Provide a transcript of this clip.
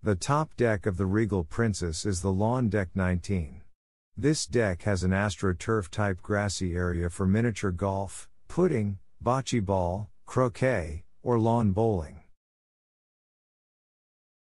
The top deck of the Regal Princess is the Lawn Deck 19. This deck has an astroturf-type grassy area for miniature golf, putting, bocce ball, croquet, or lawn bowling.